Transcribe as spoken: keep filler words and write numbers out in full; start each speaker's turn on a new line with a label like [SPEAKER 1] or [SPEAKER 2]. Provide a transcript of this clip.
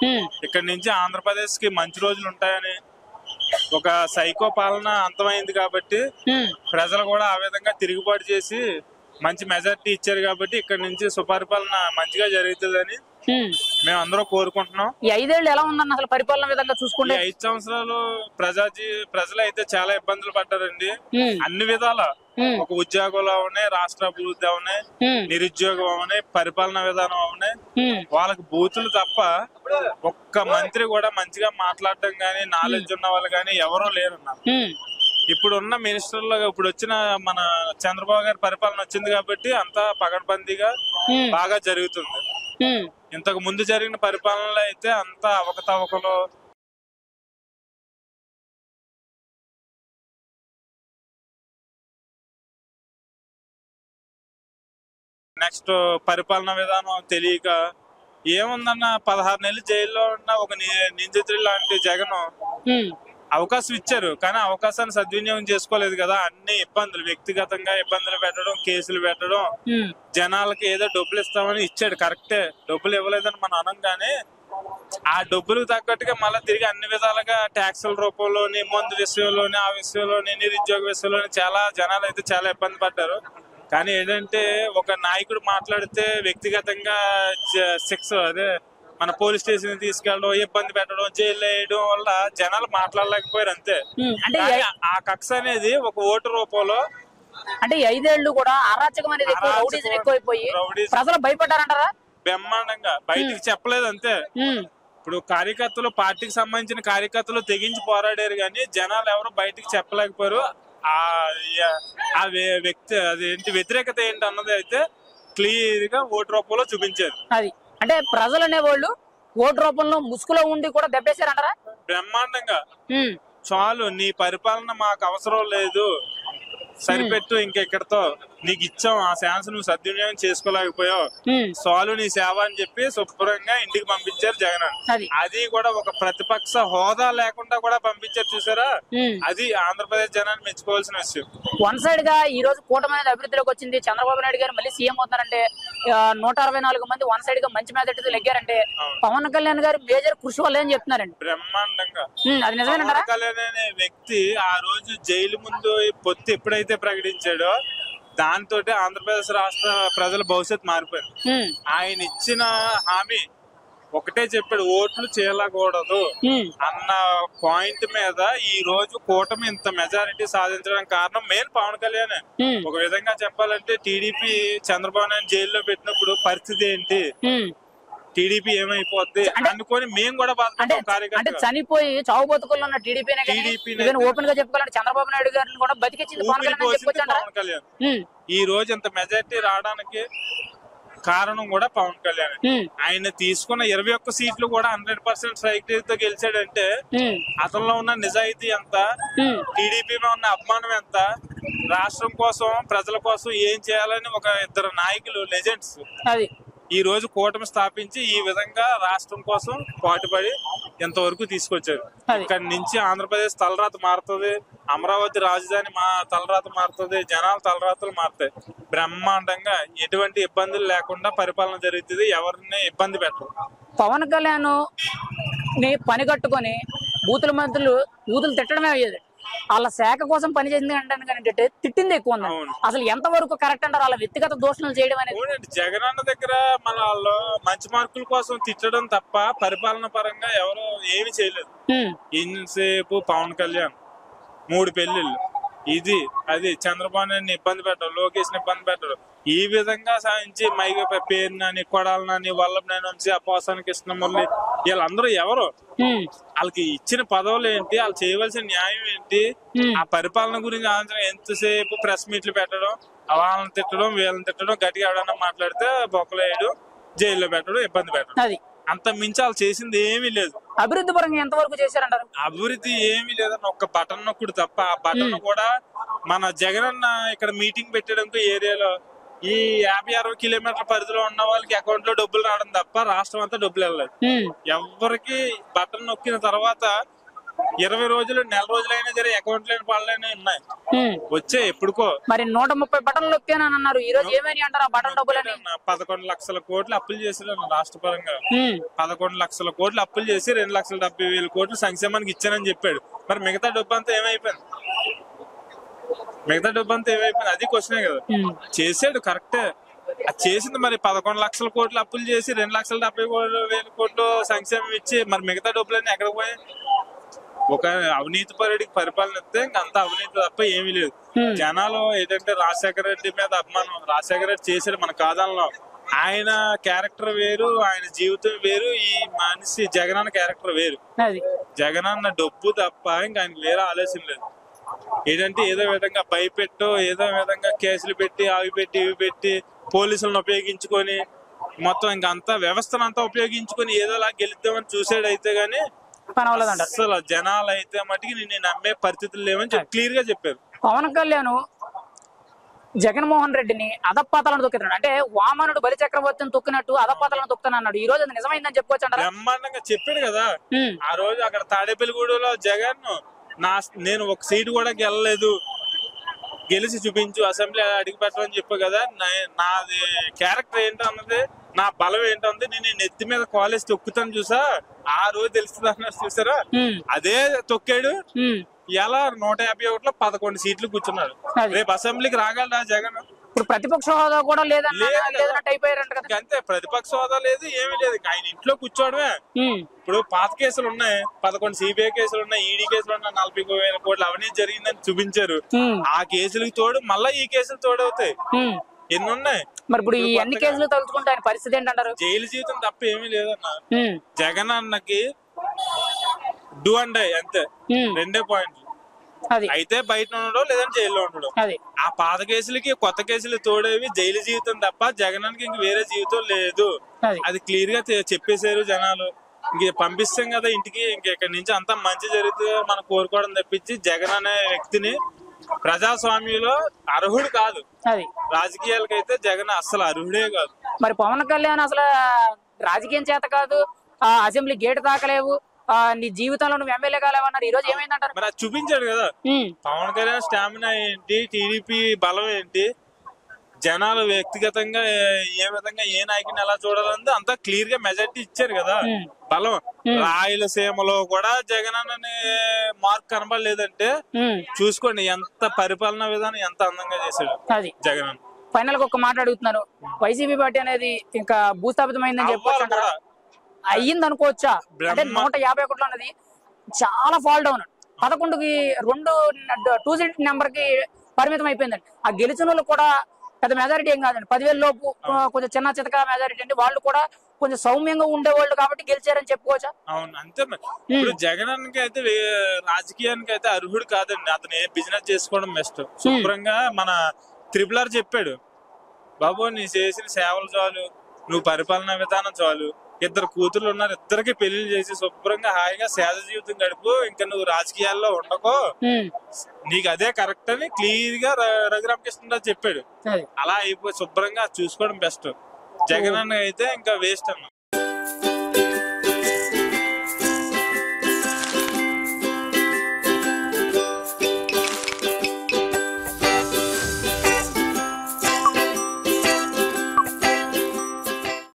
[SPEAKER 1] ఇక్కడ నుంచి ఆంధ్రప్రదేశ్ కి మంచి రోజులు ఉంటాయని, ఒక సైకో పాలన అంతమైంది కాబట్టి ప్రజలు కూడా ఆ విధంగా తిరుగుబాటు చేసి మంచి మెజార్టీ ఇచ్చారు కాబట్టి ఇక్కడ నుంచి సుపరిపాలన మంచిగా జరుగుతుందని మేము అందరూ కోరుకుంటున్నాం.
[SPEAKER 2] ఈ ఐదేళ్లు ఎలా ఉందన్న అసలు పరిపాలన విధంగా చూసుకుంటే?
[SPEAKER 1] ఐదు సంవత్సరాలు ప్రజాజీ ప్రజలు అయితే చాలా ఇబ్బందులు పడ్డారండి అన్ని విధాల. ఒక ఉద్యోగంలో అవునే, రాష్ట్ర అభివృద్ధి అవునే, నిరుద్యోగం అవునే, పరిపాలన విధానం అవునే, వాళ్ళకి బూతులు తప్ప ఒక్క మంత్రి కూడా మంచిగా మాట్లాడడం గానీ నాలెడ్జ్ ఉన్న వాళ్ళు గానీ ఎవరూ లేరన్నారు. ఇప్పుడు ఉన్న మినిస్టర్లు ఇప్పుడు వచ్చిన మన చంద్రబాబు గారి పరిపాలన వచ్చింది కాబట్టి అంతా పగడ్బందీగా బాగా జరుగుతుంది. ఇంతకు ముందు జరిగిన పరిపాలనలో అయితే అంతా అవకతవకలు, నెక్స్ట్ పరిపాలన విధానం తెలియక ఏముందన్న పదహారు నెలలు జైల్లో ఉన్న ఒక నిందితుడు లాంటి జగన్ అవకాశం ఇచ్చారు కానీ అవకాశాన్ని సద్వినియోగం చేసుకోలేదు కదా. అన్ని ఇబ్బందులు, వ్యక్తిగతంగా ఇబ్బందులు పెట్టడం, కేసులు పెట్టడం, జనాలకి ఏదో డబ్బులు ఇస్తామని ఇచ్చాడు కరెక్టే, డబ్బులు ఇవ్వలేదని మనం అనంగానే ఆ డబ్బులకు తగ్గట్టుగా మళ్ళీ తిరిగి అన్ని విధాలుగా ట్యాక్సుల రూపంలోని, మందు విషయంలోని, ఆ విషయంలోని, నిరుద్యోగ విషయంలోని చాలా జనాలు అయితే చాలా ఇబ్బంది పడ్డారు. కానీ ఏంటంటే ఒక నాయకుడు మాట్లాడితే వ్యక్తిగతంగా శిక్ష, అదే మన పోలీస్ స్టేషన్ తీసుకెళ్ళడం, ఇబ్బంది పెట్టడం, జైలు వేయడం వల్ల జనాలు మాట్లాడలేకపోయారు అంతే. ఆ కక్ష అనేది ఒక ఓటు రూపంలో,
[SPEAKER 2] అంటే ఐదేళ్లు కూడా అరాచకం అనేది ఎక్కువైపోయి ప్రజలు భయపడ్డారంటారా?
[SPEAKER 1] బ్రహ్మాండంగా బయటికి చెప్పలేదు అంతే. ఇప్పుడు కార్యకర్తలు, పార్టీకి సంబంధించిన కార్యకర్తలు తెగించి పోరాడారు కానీ జనాలు ఎవరు బయటికి చెప్పలేకపోయారు. ఆ వ్యక్తి అదేంటి వ్యతిరేకత ఏంటి అన్నది అయితే క్లియర్ గా ఓటు రూపంలో చూపించారు.
[SPEAKER 2] అది అంటే ప్రజలు అనేవాళ్ళు ఓటు రూపంలో ముసుగులో ఉండి కూడా దెబ్బేశారంటారా?
[SPEAKER 1] బ్రహ్మాండంగా చాలు, నీ పరిపాలన మాకు అవసరం లేదు, సరిపెట్టు, ఇంకెక్కడితో నీకు ఇచ్చాం, ఆ ఛాన్స్ నువ్వు సద్వినియోగం చేసుకోలేకపోయావు, చాలు నీ సేవ అని చెప్పి శుభ్రంగా ఇంటికి పంపించారు జగన్. అది కూడా ఒక ప్రతిపక్ష హోదా లేకుండా కూడా పంపించారు చూసారా, అది ఆంధ్రప్రదేశ్ జనాన్ని మెచ్చుకోవాల్సిన విషయం.
[SPEAKER 2] వన్ సైడ్ గా ఈ రోజు కూటమి అనేది అభివృద్ధిలోకి వచ్చింది, చంద్రబాబు నాయుడు గారు మళ్ళీ సీఎం అవుతారంటే నూట అరవై నాలుగు మంది వన్ సైడ్ గా మంచి మెజార్టీతో లెగ్గారంటే పవన్ కళ్యాణ్ గారు మేజర్ కృషి వల్ల అని చెప్తున్నారండి.
[SPEAKER 1] బ్రహ్మాండంగా
[SPEAKER 2] అది నిజమేనంటారా?
[SPEAKER 1] పవన్ కళ్యాణ్ అనే వ్యక్తి ఆ రోజు జైలు ముందు పొత్తు ఎప్పుడైతే ప్రకటించాడో దాంతో ఆంధ్రప్రదేశ్ రాష్ట్ర ప్రజల భవిష్యత్తు మారిపోయింది. ఆయన ఇచ్చిన హామీ ఒకటే చెప్పాడు, ఓట్లు చేయకూడదు అన్న పాయింట్ మీద ఈ రోజు కూటమి ఇంత మెజారిటీ సాధించడానికి కారణం మెయిన్ పవన్ కళ్యాణ్. ఒక విధంగా చెప్పాలంటే టీడీపీ చంద్రబాబు నాయుడు జైల్లో పెట్టినప్పుడు పరిస్థితి ఏంటి, టీడీపీ ఏమైపోద్ది అనుకొని మేము కూడా
[SPEAKER 2] అంటే చనిపోయి చావు బతుకుల్లో ఉన్న టీడీపీ ఓపెన్ గా చెప్పుకోవాలంటే చంద్రబాబు నాయుడు గారిని కూడా బతికించింది
[SPEAKER 1] పవన్ కళ్యాణ్. ఈ రోజు ఇంత మెజారిటీ రావడానికి కారణం కూడా పవన్ కళ్యాణ్. ఆయన తీసుకున్న ఇరవై ఒక్క సీట్లు కూడా హండ్రెడ్ పర్సెంట్ స్ట్రైక్ తో గెలిచాడంటే అతనిలో ఉన్న నిజాయితీ ఎంత, టీడీపీ ఉన్న అభిమానం ఎంత, రాష్ట్రం కోసం ప్రజల కోసం ఏం చేయాలని ఒక ఇద్దరు నాయకులు లెజెండ్స్ ఈ రోజు కూటమి స్థాపించి ఈ విధంగా రాష్ట్రం కోసం పాటుపడి ఎంతవరకు తీసుకొచ్చారు. ఇక్కడ నుంచి ఆంధ్రప్రదేశ్ తలరాత మారుతుంది, అమరావతి రాజధాని మా తలరాత మారుతుంది, జనాల తలరాతలు మారుతాయి. బ్రహ్మాండంగా ఎటువంటి ఇబ్బందులు లేకుండా పరిపాలన జరుగుతుంది, ఎవరిని ఇబ్బంది పెట్టరు.
[SPEAKER 2] పవన్ కళ్యాణ్ పని కట్టుకొని బూతుల మంత్రులు బూతులు తిట్టడమే అయ్యేది, వాళ్ళ శాఖ కోసం పనిచేసింది అంటే తిట్టింది ఎక్కువ ఉంది. అసలు ఎంత వరకు కరెక్ట్ అంటారు వాళ్ళ వ్యక్తిగత దోషణలు చేయడం అనేది?
[SPEAKER 1] జగన్ అన్న దగ్గర మన వాళ్ళు మంచి మార్కుల కోసం తిట్టడం తప్ప పరిపాలన పరంగా ఎవరు ఏమి చేయలేదు. ఇంతసేపు పవన్ కళ్యాణ్ మూడు పెళ్లిళ్ళు, ఇది అది, చంద్రబాబు నాయుడిని ఇబ్బంది పెట్టరు, లోకేష్ ని ఇబ్బంది పెట్టరు, ఈ విధంగా సాధించి మైగ పేరునని, కొడాలని, వల్లభనేని వంశీ, అపోసాని కృష్ణమురళి, వీళ్ళందరూ ఎవరు, వాళ్ళకి ఇచ్చిన పదవులు ఏంటి, వాళ్ళు చేయవలసిన న్యాయం ఏంటి, ఆ పరిపాలన గురించి ఆలోచన ఎంతసేపు ప్రెస్ మీట్లు పెట్టడం, వాళ్ళని తిట్టడం, వీళ్ళని తిట్టడం, గట్టిగా ఎవడన్నా మాట్లాడితే బొక్కలు వేయడం, జైల్లో పెట్టడం, ఇబ్బంది పెట్టడం, అంత మించి వాళ్ళు చేసింది ఏమీ లేదు.
[SPEAKER 2] అభివృద్ధి పరంగా ఎంత వరకు చేశారంటారు?
[SPEAKER 1] అభివృద్ధి ఏమీ లేదని ఒక్క బటన్ నొక్కుడు తప్ప, ఆ బటన్ కూడా మన జగన్ అన్న ఇక్కడ మీటింగ్ పెట్టడానికి ఏరియాలో ఈ యాభై అరవై కిలోమీటర్ల పరిధిలో ఉన్న వాళ్ళకి అకౌంట్ లో డబ్బులు రావడం తప్ప రాష్ట్రం అంతా డబ్బులు వెళ్ళలేదు. ఎవరికి బటన్ నొక్కిన తర్వాత ఇరవై రోజులు నెల రోజులైనా సరే అకౌంట్ లేని పనులైనా ఉన్నాయి వచ్చే ఎప్పుడుకో.
[SPEAKER 2] మరి నూట ముప్పై బటన్లు నొక్కానని అన్నారు, ఈ రోజు ఏమని అంటారు ఆ బటన్ డబ్బులని?
[SPEAKER 1] పదకొండు లక్షల కోట్లు అప్పులు చేసి రాష్ట్ర పరంగా పదకొండు లక్షల కోట్లు అప్పులు చేసి రెండు లక్షల డెబ్బై వేల కోట్లు సంక్షేమానికి ఇచ్చానని చెప్పాడు. మరి మిగతా డబ్బు అంతా ఏమైపోయింది? మిగతా డబ్బు అంతా ఏమైపోయింది? అది క్వశ్చనే కదా. చేసాడు కరెక్టే, అది చేసింది. మరి పదకొండు లక్షల కోట్లు అప్పులు చేసి రెండు లక్షల డెబ్బై వేల కోట్లు సంక్షేమం ఇచ్చి మరి మిగతా డబ్బులన్నీ ఎక్కడికి పోయాయి? ఒక అవినీతి పరుడికి పరిపాలన ఇస్తే ఇంకంతా అవినీతి తప్ప ఏమీ లేదు. జనాలు ఏంటంటే రాజశేఖర రెడ్డి మీద అభిమానం. రాజశేఖర రెడ్డి చేశాడు మన కాదంలో. ఆయన క్యారెక్టర్ వేరు, ఆయన జీవితం వేరు, ఈ మనిషి జగనన్న క్యారెక్టర్ వేరు. జగనన్న డబ్బు తప్ప ఇంకా ఆయనకి వేరే ఆలోచన లేదు. ఏంటంటే ఏదో విధంగా భయపెట్టో ఏదో విధంగా కేసులు పెట్టి అవి పెట్టి ఇవి పెట్టి పోలీసులను ఉపయోగించుకొని మొత్తం ఇంకంతా వ్యవస్థను అంతా ఉపయోగించుకొని ఏదోలా గెలుద్దామని చూసాడు. అయితే గానీ అసలు జనాలు అయితే మటుకి నిన్ను నమ్మే పరిస్థితులు లేవని క్లియర్ గా చెప్పారు.
[SPEAKER 2] పవన్ కళ్యాణ్ జగన్మోహన్ రెడ్డిని అధపాతాలను తొక్కుతున్నాడు. అంటే వామనుడు బలి చక్రవర్తిని తొక్కినట్టు అధపాతాలను తొక్కుతాను అన్నాడు. ఈ రోజు అది నిజమైందని చెప్పుకోవచ్చు అంటారా?
[SPEAKER 1] బ్రహ్మాండంగా చెప్పాడు కదా. ఆ రోజు అక్కడ తాడేపల్లిగూడలో జగన్ నా నేను ఒక సీటు కూడా గెలలేదు, గెలిచి చూపించు అసెంబ్లీ అడిగి పెట్టమని చెప్పు కదా. నాది క్యారెక్టర్ ఏంటో అన్నది, నా బలం ఏంటన్నది నేను నెత్తి మీద కాలేజ్ తొక్కుతాను చూసా, ఆ రోజు తెలుస్తుంది అన్నారు చూసారా. అదే తొక్కాడు. ఇలా నూట యాభై ఒకటిలో పదకొండు సీట్లు కూర్చున్నాడు. రేపు అసెంబ్లీకి రాగలరా జగన్?
[SPEAKER 2] ఇప్పుడు ప్రతిపక్ష హోదా కూడా లేదన్నట్టు అయిపోయారంట కదా.
[SPEAKER 1] అంతే, ప్రతిపక్ష హోదా లేదు, ఏమీ లేదు. ఆయన ఇంట్లో కూర్చోవడమే. ఇప్పుడు పాత కేసులు ఉన్నాయి, పదకొండు సిబిఐ కేసులు ఉన్నాయి, ఈడీ కేసులు ఉన్నాయి, నలభై వేల కోట్లు అవినీతి జరిగిందని చూపించారు. ఆ కేసులకు తోడు మళ్ళా ఈ కేసులు తోడవుతాయి. ఎన్ని ఉన్నాయి
[SPEAKER 2] మరి ఇప్పుడు ఈ అన్ని కేసులు తలుచుకుంటే ఆయన పరిస్థితి ఏంటంటారు?
[SPEAKER 1] జైలు జీవితం తప్ప ఏమీ లేదన్న. జగన్ అన్నకి డూ అండ్ డై అంతే, రెండే పాయింట్లు. అయితే బయట ఉండడం లేదంటే జైల్లో ఉండడం. ఆ పాత కేసులకి కొత్త కేసులు తోడేవి జైలు జీవితం తప్ప జగనానికి ఇంక వేరే జీవితం లేదు. అది క్లియర్ గా చెప్పేశారు జనాలు. ఇంక పంపిస్తాం కదా ఇంటికి, ఇంక ఇక్కడి నుంచి అంతా మంచి జరుగుతుంది మనం కోరుకోవడం తప్పించి జగన్ అనే వ్యక్తిని ప్రజాస్వామ్యంలో అర్హుడు కాదు. రాజకీయాలకైతే జగన్ అసలు అర్హుడే కాదు.
[SPEAKER 2] మరి పవన్ కళ్యాణ్ అసలు రాజకీయం చేత కాదు, ఆ అసెంబ్లీ గేట్ తాకలేవు, నీ జీవితంలో నువ్వు ఎమ్మెల్యే కాలేవన్నారు. ఈ రోజు ఏమైందంటారు?
[SPEAKER 1] మరి అది చూపించాడు కదా పవన్ కళ్యాణ్. స్టామినా ఏంటి, టీడీపీ బలం ఏంటి, జనాలు వ్యక్తిగతంగా ఏ విధంగా ఏ నాయకుని ఎలా చూడాలని అంతా క్లియర్ గా మెజార్టీ ఇచ్చారు కదా. బలం రాయలసీమలో కూడా జగన్ అనే మార్క్ కనబడలేదంటే చూసుకోండి ఎంత పరిపాలనా విధానం ఎంత అందంగా చేశాడు జగన్.
[SPEAKER 2] ఫైనల్ గా ఒక మాట అడుగుతున్నాను, వైసీపీ పార్టీ అనేది ఇంకా భూస్థాపితమైందని చెప్పొచ్చు, అయ్యింది అనుకోవచ్చా? అంటే నూట యాభై ఒకటిలో అన్నది చాలా ఫాల్ డౌన్, పదకొండుకి రెండు టూ సీట్ నెంబర్ కి పరిమితం అయిపోయిందండి. ఆ గెలిచిన వాళ్ళు కూడా పెద్ద మెజారిటీ ఏం కాదండి, పదివేల లోపు కొంచెం చిన్న చితక మెజారిటీ అండి. వాళ్ళు కూడా కొంచెం సౌమ్యంగా ఉండేవాళ్ళు కాబట్టి గెలిచారని చెప్పుకోవచ్చా?
[SPEAKER 1] అవును అంతే. ఇప్పుడు జగన్ అయితే రాజకీయానికి అయితే అర్హుడు కాదండి. అతను ఏ బిజినెస్ చేసుకోవడం బెస్ట్. శుభ్రంగా మన త్రిపుల్ ఆర్ చెప్పాడు, బాబు నీ చేసిన సేవలు చాలు, నువ్వు పరిపాలనా విధానం చాలు, ఇద్దరు కూతుర్లు ఉన్నారు, ఇద్దరికి పెళ్లి చేసి శుభ్రంగా హాయిగా సేద జీవితం గడుపు, ఇంకా నువ్వు రాజకీయాల్లో ఉండకో, నీకు అదే కరెక్ట్ అని క్లియర్ గా రఘురామకృష్ణరాజు చెప్పాడు. అలా అయిపోయి శుభ్రంగా చూసుకోవడం బెస్ట్. జగన్ అన్న అయితే ఇంకా వేస్ట్ అన్న.